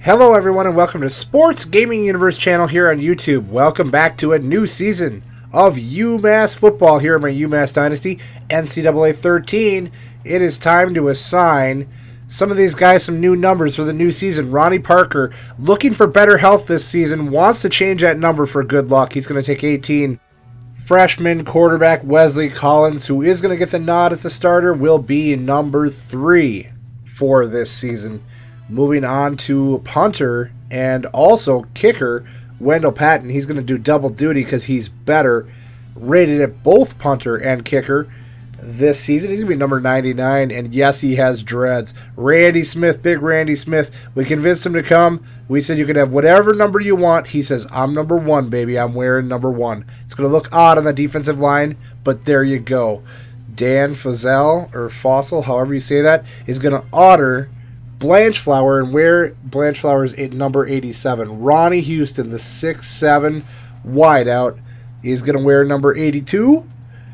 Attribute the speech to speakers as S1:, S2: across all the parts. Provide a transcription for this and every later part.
S1: Hello everyone and welcome to Sports Gaming Universe channel here on YouTube. Welcome back to a new season of UMass football here in my UMass Dynasty NCAA 13. It is time to assign some of these guys some new numbers for the new season. Ronnie Parker, looking for better health this season, wants to change that number for good luck. He's going to take 18. Freshman quarterback Wesley Collins, who is going to get the nod as the starter, will be number 3 for this season. Moving on to punter and also kicker, Wendell Patton. He's going to do double duty because he's better rated at both punter and kicker this season. He's going to be number 99, and yes, he has dreads. Randy Smith, big Randy Smith. We convinced him to come. We said you can have whatever number you want. He says, I'm number 1, baby. I'm wearing number 1. It's going to look odd on the defensive line, but there you go. Dan Fazell, or Fossil, however you say that, is going to honor Blanchflower and wear Blanchflower's at number 87. Ronnie Houston, the 6'7" wideout, is going to wear number 82.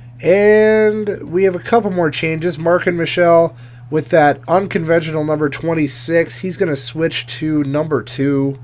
S1: And we have a couple more changes. Mark and Michelle with that unconventional number 26. He's going to switch to number 2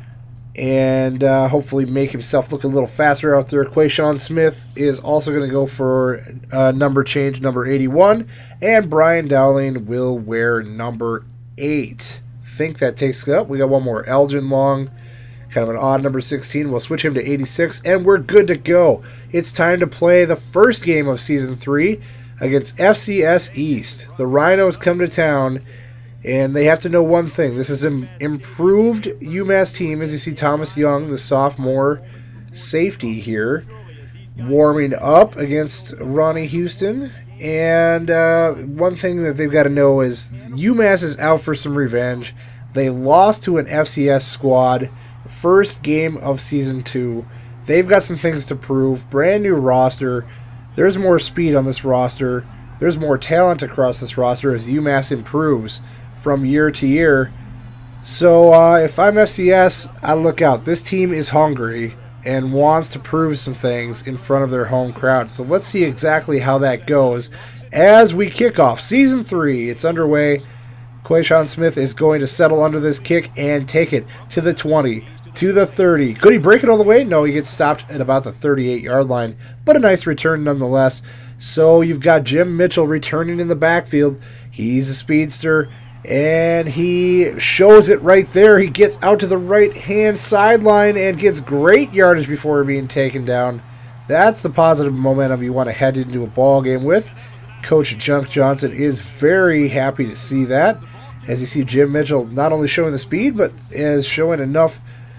S1: and hopefully make himself look a little faster out there. Quayshawn Smith is also going to go for number change, number 81. And Brian Dowling will wear number 8. Think that takes it up. We got one more. Elgin Long, kind of an odd number 16. We'll switch him to 86, and we're good to go. It's time to play the first game of Season 3 against FCS East. The Rhinos come to town, and they have to know one thing. This is an improved UMass team, as you see Thomas Young, the sophomore safety here, warming up against Ronnie Houston. And one thing that they've got to know is UMass is out for some revenge. They lost to an FCS squad, first game of Season 2. They've got some things to prove. Brand new roster. There's more speed on this roster. There's more talent across this roster as UMass improves from year to year. So if I'm FCS, I look out. This team is hungry and wants to prove some things in front of their home crowd. So let's see exactly how that goes as we kick off Season 3. It's underway. Quayshawn Smith is going to settle under this kick and take it to the 20, to the 30. Could he break it all the way? No, he gets stopped at about the 38-yard line, but a nice return nonetheless. So you've got Jim Mitchell returning in the backfield. He's a speedster, and he shows it right there. He gets out to the right-hand sideline and gets great yardage before being taken down. That's the positive momentum you want to head into a ball game with. Coach Junk Johnson is very happy to see that, as you see Jim Mitchell not only showing the speed, but is showing enough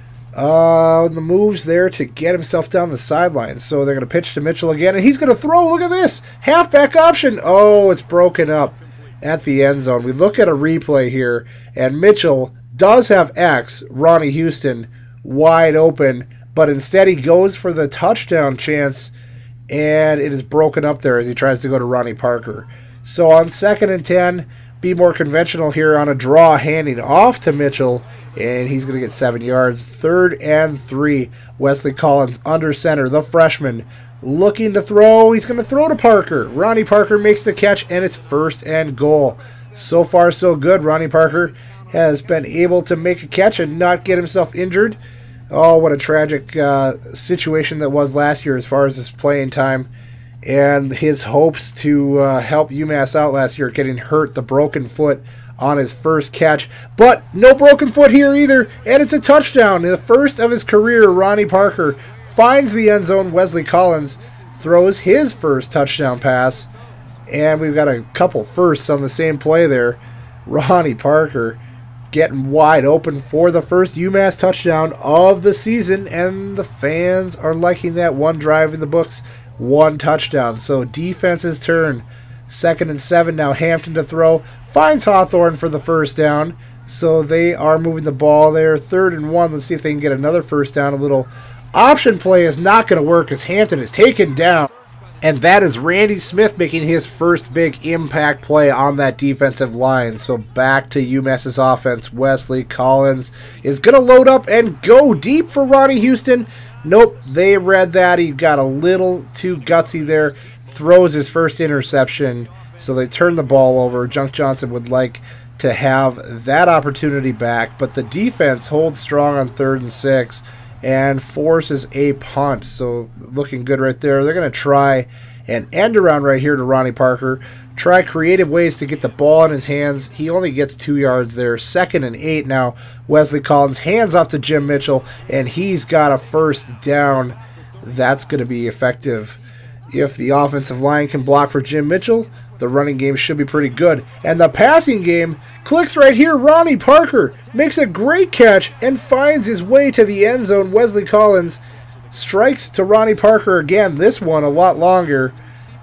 S1: the moves there to get himself down the sideline. So they're going to pitch to Mitchell again, and he's going to throw. Look at this. Halfback option. Oh, it's broken up at the end zone. We look at a replay here, and Mitchell does have X, Ronnie Houston, wide open, but instead he goes for the touchdown chance, and it is broken up there as he tries to go to Ronnie Parker. So on 2nd and 10, be more conventional here on a draw, handing off to Mitchell, and he's going to get 7 yards. 3rd and 3, Wesley Collins under center, the freshman, looking to throw. He's going to throw to Parker. Ronnie Parker makes the catch, and it's 1st and goal. So far, so good. Ronnie Parker has been able to make a catch and not get himself injured. Oh, what a tragic situation that was last year as far as his playing time. And his hopes to help UMass out last year, getting hurt, the broken foot on his first catch. But no broken foot here either, and it's a touchdown. The first of his career, Ronnie Parker finds the end zone. Wesley Collins throws his first touchdown pass, and we've got a couple firsts on the same play there. Ronnie Parker getting wide open for the first UMass touchdown of the season, and the fans are liking that. One drive in the books, 1 touchdown. So defense's turn. 2nd and 7 now. Hampton to throw. Finds Hawthorne for the first down. So they are moving the ball there. 3rd and 1. Let's see if they can get another first down. A little option play is not going to work as Hampton is taken down. And that is Randy Smith making his first big impact play on that defensive line. So back to UMass's offense. Wesley Collins is going to load up and go deep for Ronnie Houston. Nope, they read that. He got a little too gutsy there. Throws his first interception. So they turn the ball over. Junk Johnson would like to have that opportunity back, but the defense holds strong on 3rd and 6 and forces a punt. So looking good right there. They're going to try an end around right here to Ronnie Parker. Try creative ways to get the ball in his hands. He only gets 2 yards there. 2nd and 8 now. Wesley Collins hands off to Jim Mitchell, and he's got a first down. That's going to be effective. If the offensive line can block for Jim Mitchell, the running game should be pretty good. And the passing game clicks right here. Ronnie Parker makes a great catch and finds his way to the end zone. Wesley Collins strikes to Ronnie Parker again. This one a lot longer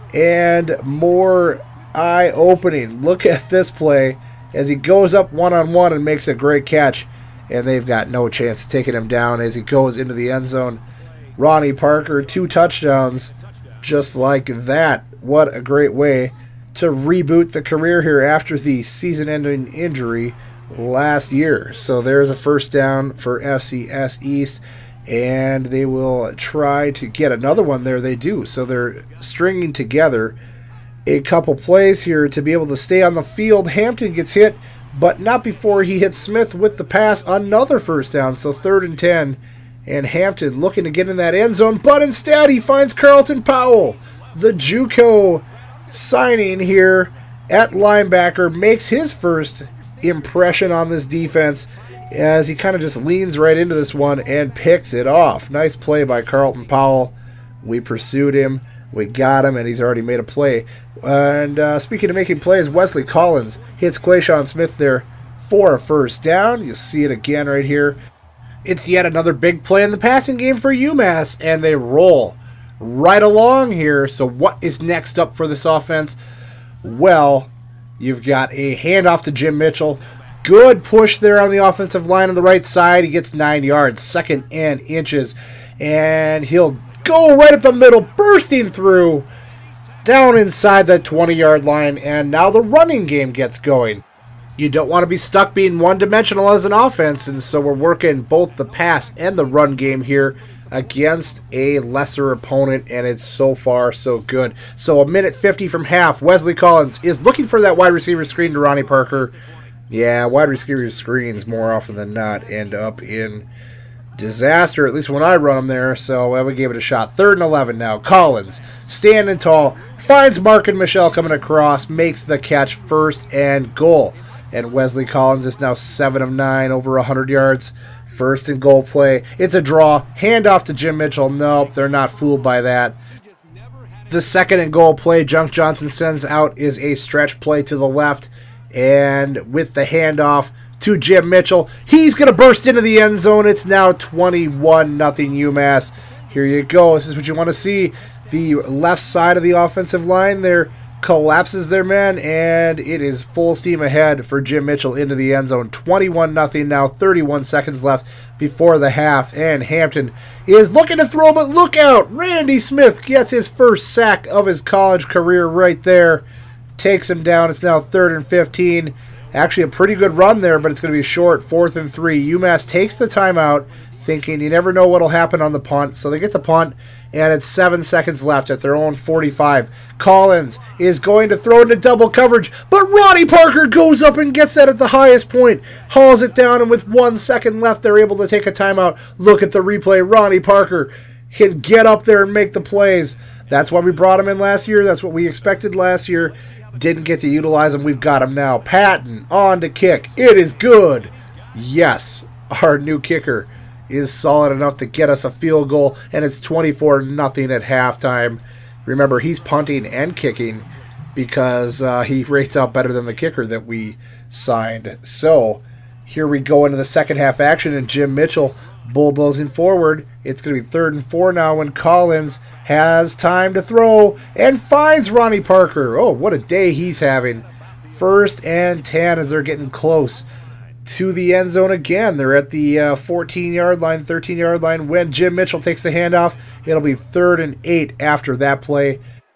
S1: and more eye-opening. Look at this play as he goes up one-on-one and makes a great catch. And they've got no chance of taking him down as he goes into the end zone. Ronnie Parker, 2 touchdowns just like that. What a great way to reboot the career here after the season-ending injury last year. So there's a first down for FCS East, and they will try to get another one there. They do. So they're stringing together a couple plays here to be able to stay on the field. Hampton gets hit, but not before he hits Smith with the pass. Another first down, so 3rd and 10. And Hampton looking to get in that end zone, but instead he finds Carlton Powell. The JUCO signing here at linebacker makes his first impression on this defense as he kind of just leans right into this one and picks it off. Nice play by Carlton Powell. We pursued him. We got him, and he's already made a play. And speaking of making plays, Wesley Collins hits Quayshawn Smith there for a first down. You'll see it again right here. It's yet another big play in the passing game for UMass, and they roll right along here. So what is next up for this offense? Well, you've got a handoff to Jim Mitchell. Good push there on the offensive line on the right side. He gets 9 yards, 2nd and inches, and he'll go right up the middle, bursting through down inside that 20-yard line, and now the running game gets going. You don't want to be stuck being one-dimensional as an offense, and so we're working both the pass and the run game here against a lesser opponent, and it's so far so good. So 1:50 from half. Wesley Collins is looking for that wide receiver screen to Ronnie Parker. Yeah, wide receiver screens more often than not end up in disaster, at least when I run them there, so we gave it a shot. 3rd and 11 now. Collins standing tall, finds Mark and Michelle coming across, makes the catch, 1st and goal. And Wesley Collins is now 7 of 9, over 100 yards. 1st and goal play. It's a draw. Handoff to Jim Mitchell. Nope, they're not fooled by that. The 2nd and goal play Junk Johnson sends out is a stretch play to the left. And with the handoff to Jim Mitchell, he's going to burst into the end zone. It's now 21-0 UMass. Here you go. This is what you want to see. The left side of the offensive line there collapses their men, and it is full steam ahead for Jim Mitchell into the end zone. 21-0 now, 31 seconds left before the half, and Hampton is looking to throw, but look out! Randy Smith gets his first sack of his college career right there. Takes him down. It's now 3rd and 15. Actually a pretty good run there, but it's going to be short. 4th and 3. UMass takes the timeout, thinking you never know what will happen on the punt, so they get the punt, and it's 7 seconds left at their own 45. Collins is going to throw into double coverage, but Ronnie Parker goes up and gets that at the highest point, hauls it down, and with 1 second left, they're able to take a timeout. Look at the replay. Ronnie Parker can get up there and make the plays. That's why we brought him in last year. That's what we expected last year. Didn't get to utilize him. We've got him now. Patton on to kick. It is good. Yes, our new kicker is solid enough to get us a field goal, and it's 24-0 at halftime. Remember, he's punting and kicking because he rates out better than the kicker that we signed. So here we go into the second half action, and Jim Mitchell bulldozing forward. It's going to be 3rd and 4 now when Collins has time to throw and finds Ronnie Parker. Oh, what a day he's having. 1st and 10 as they're getting close to the end zone again. They're at the 14-yard line, 13-yard line. When Jim Mitchell takes the handoff, it'll be 3rd and 8 after that play.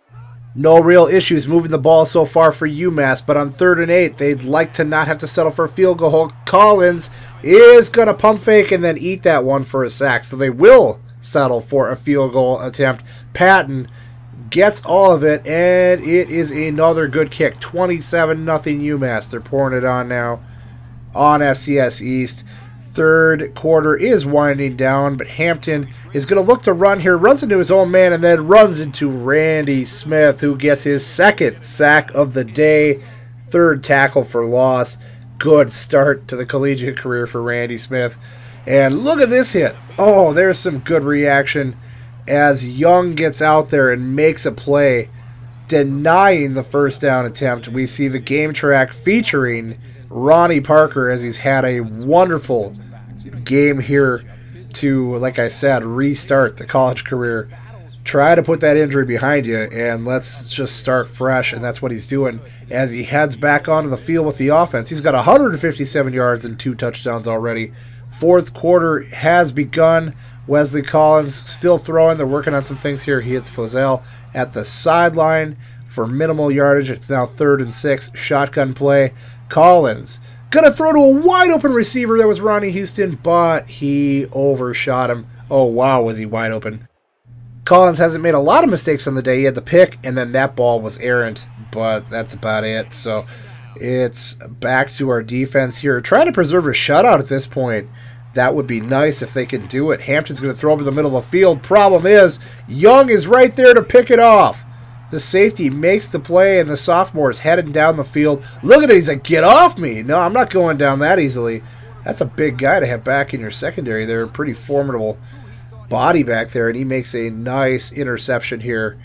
S1: No real issues moving the ball so far for UMass, but on 3rd and 8, they'd like to not have to settle for a field goal. Collins is going to pump fake and then eat that one for a sack, so they will settle for a field goal attempt. Patton gets all of it, and it is another good kick. 27-0 UMass. They're pouring it on now on FCS East. Third quarter is winding down, but Hampton is going to look to run here, runs into his own man, and then runs into Randy Smith, who gets his second sack of the day, third tackle for loss. Good start to the collegiate career for Randy Smith. And look at this hit. Oh, there's some good reaction as Young gets out there and makes a play, denying the first down attempt. We see the game track featuring Ronnie Parker as he's had a wonderful game here to, like I said, restart the college career. Try to put that injury behind you, and let's just start fresh, and that's what he's doing as he heads back onto the field with the offense. He's got 157 yards and 2 touchdowns already. Fourth quarter has begun. Wesley Collins still throwing. They're working on some things here. He hits Fozell at the sideline for minimal yardage. It's now 3rd and 6. Shotgun play. Collins gonna throw to a wide open receiver. That was Ronnie Houston, but he overshot him. Oh, wow, was he wide open. Collins hasn't made a lot of mistakes on the day. He had the pick, and then that ball was errant, but that's about it. So it's back to our defense here. Try to preserve a shutout at this point. That would be nice if they can do it. Hampton's going to throw over the middle of the field. Problem is, Young is right there to pick it off. The safety makes the play, and the sophomore is heading down the field. Look at it. He's like, get off me. No, I'm not going down that easily. That's a big guy to have back in your secondary. They're a pretty formidable body back there, and he makes a nice interception here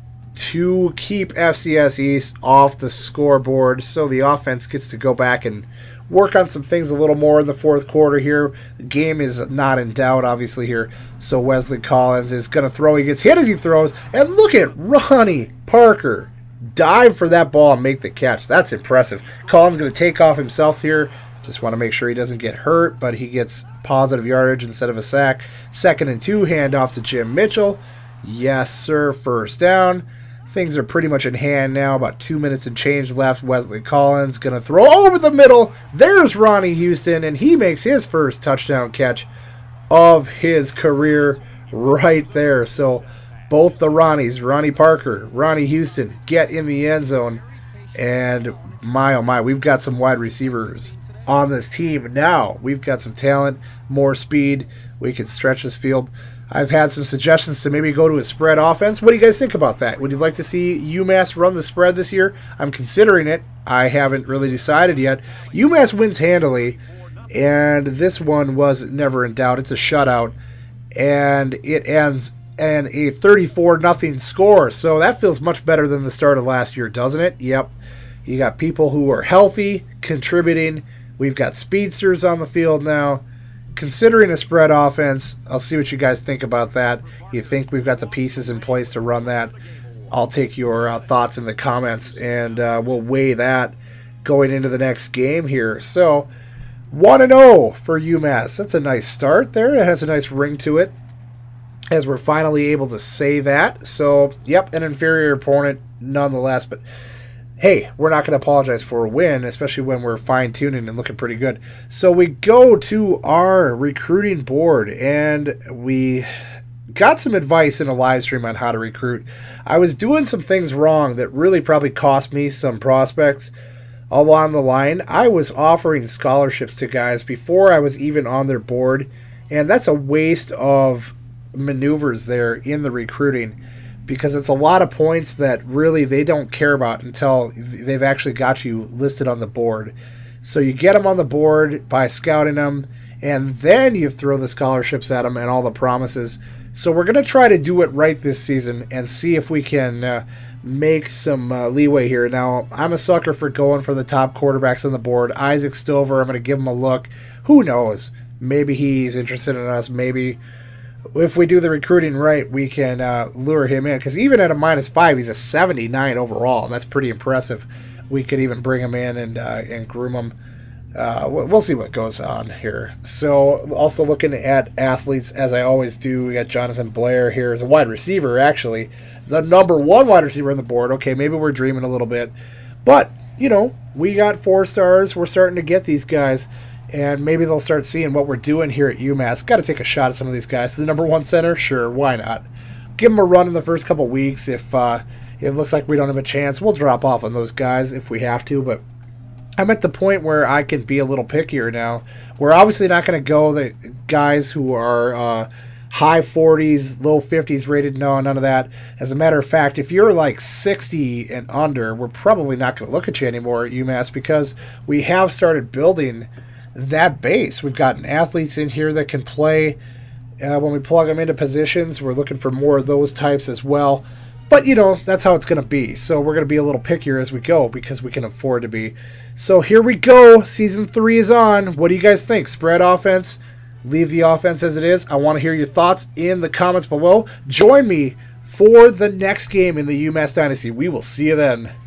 S1: to keep FCS East off the scoreboard. So the offense gets to go back and work on some things a little more in the fourth quarter here. The game is not in doubt, obviously, here. So Wesley Collins is going to throw. He gets hit as he throws. And look at Ronnie Parker dive for that ball and make the catch. That's impressive. Collins going to take off himself here. Just want to make sure he doesn't get hurt, but he gets positive yardage instead of a sack. 2nd and 2, handoff to Jim Mitchell. Yes, sir, first down. Things are pretty much in hand now. About 2 minutes and change left. Wesley Collins going to throw over the middle. There's Ronnie Houston, and he makes his first touchdown catch of his career right there. So both the Ronnies, Ronnie Parker, Ronnie Houston, get in the end zone. And my, oh my, we've got some wide receivers on this team now. We've got some talent, more speed. We can stretch this field. I've had some suggestions to maybe go to a spread offense. What do you guys think about that? Would you like to see UMass run the spread this year? I'm considering it. I haven't really decided yet. UMass wins handily, and this one was never in doubt. It's a shutout, and it ends in a 34-0 score. So that feels much better than the start of last year, doesn't it? Yep. You got people who are healthy, contributing. We've got speedsters on the field now. Considering a spread offense, I'll see what you guys think about that. You think we've got the pieces in place to run that? I'll take your thoughts in the comments, and we'll weigh that going into the next game here. So, 1-0 for UMass. That's a nice start there. It has a nice ring to it, as we're finally able to say that. So, yep, an inferior opponent nonetheless, but hey, we're not going to apologize for a win, especially when we're fine-tuning and looking pretty good. So we go to our recruiting board, and we got some advice in a live stream on how to recruit. I was doing some things wrong that really probably cost me some prospects along the line. I was offering scholarships to guys before I was even on their board, and that's a waste of maneuvers there in the recruiting, because it's a lot of points that really they don't care about until they've actually got you listed on the board. So you get them on the board by scouting them, and then you throw the scholarships at them and all the promises. So we're going to try to do it right this season and see if we can make some leeway here. Now, I'm a sucker for going for the top quarterbacks on the board. Isaac Stover, I'm going to give him a look. Who knows? Maybe he's interested in us. Maybe if we do the recruiting right, we can lure him in. Because even at a -5, he's a 79 overall. And that's pretty impressive. We could even bring him in and groom him. We'll see what goes on here. So also looking at athletes, as I always do, we got Jonathan Blair here as a wide receiver, actually. The #1 wide receiver on the board. Okay, maybe we're dreaming a little bit. But, you know, we got 4 stars. We're starting to get these guys. And maybe they'll start seeing what we're doing here at UMass. Got to take a shot at some of these guys. The #1 center? Sure, why not? give them a run in the first couple weeks. If it looks like we don't have a chance, we'll drop off on those guys if we have to. But I'm at the point where I can be a little pickier now. We're obviously not going to go the guys who are high 40s, low 50s rated. No, none of that. As a matter of fact, if you're like 60 and under, we're probably not going to look at you anymore at UMass, because we have started building that base. We've gotten athletes in here that can play. When we plug them into positions, we're looking for more of those types as well. But, you know, that's how it's going to be. So we're going to be a little pickier as we go, because we can afford to be. So here we go. Season 3 is on. What do you guys think? Spread offense? Leave the offense as it is? I want to hear your thoughts in the comments below. Join me for the next game in the UMass Dynasty. We will see you then.